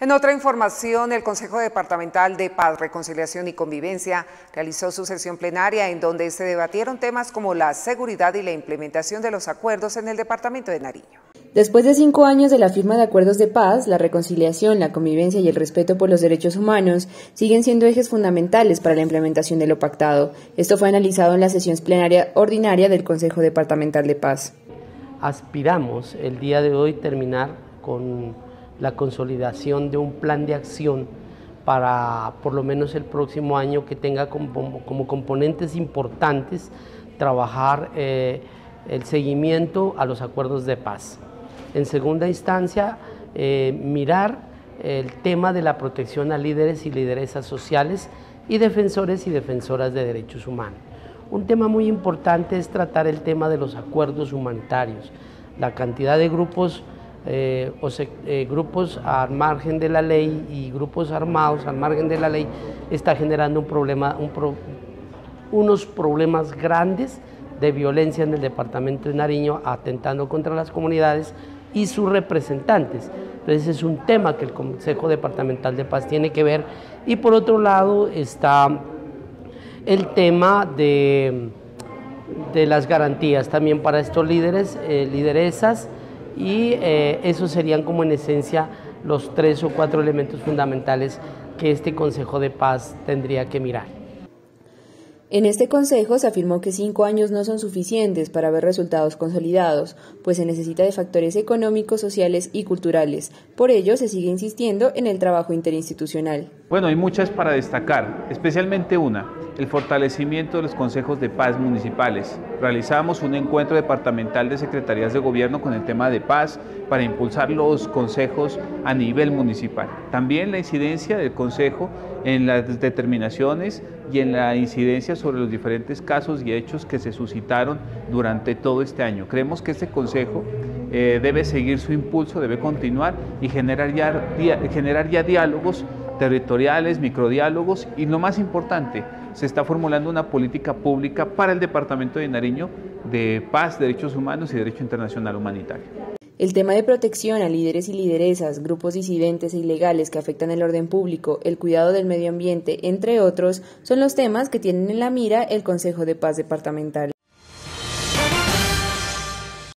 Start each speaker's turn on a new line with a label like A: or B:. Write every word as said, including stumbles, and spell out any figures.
A: En otra información, el Consejo Departamental de Paz, Reconciliación y Convivencia realizó su sesión plenaria en donde se debatieron temas como la seguridad y la implementación de los acuerdos en el departamento de Nariño.
B: Después de cinco años de la firma de acuerdos de paz, la reconciliación, la convivencia y el respeto por los derechos humanos siguen siendo ejes fundamentales para la implementación de lo pactado. Esto fue analizado en la sesión plenaria ordinaria del Consejo Departamental de Paz.
C: Aspiramos el día de hoy terminar con la consolidación de un plan de acción para por lo menos el próximo año que tenga como, como componentes importantes trabajar eh, el seguimiento a los acuerdos de paz. En segunda instancia, eh, mirar el tema de la protección a líderes y lideresas sociales y defensores y defensoras de derechos humanos. Un tema muy importante es tratar el tema de los acuerdos humanitarios, la cantidad de grupos Eh, o se, eh, grupos al margen de la ley y grupos armados al margen de la ley está generando un problema, un pro, unos problemas grandes de violencia en el departamento de Nariño, atentando contra las comunidades y sus representantes. Entonces es un tema que el Consejo Departamental de Paz tiene que ver. Y por otro lado está el tema de, de las garantías también para estos líderes, eh, lideresas, y eh, esos serían como en esencia los tres o cuatro elementos fundamentales que este Consejo de Paz tendría que mirar.
B: En este consejo se afirmó que cinco años no son suficientes para ver resultados consolidados, pues se necesita de factores económicos, sociales y culturales. Por ello, se sigue insistiendo en el trabajo interinstitucional.
D: Bueno, hay muchas para destacar, especialmente una, el fortalecimiento de los consejos de paz municipales. Realizamos un encuentro departamental de secretarías de gobierno con el tema de paz para impulsar los consejos a nivel municipal. También la incidencia del consejo en las determinaciones y en la incidencia sobre los diferentes casos y hechos que se suscitaron durante todo este año. Creemos que este consejo eh, debe seguir su impulso, debe continuar y generar ya, generar ya diálogos territoriales, microdiálogos y lo más importante, se está formulando una política pública para el departamento de Nariño de paz, derechos humanos y derecho internacional humanitario.
B: El tema de protección a líderes y lideresas, grupos disidentes e ilegales que afectan el orden público, el cuidado del medio ambiente, entre otros, son los temas que tienen en la mira el Consejo de Paz Departamental.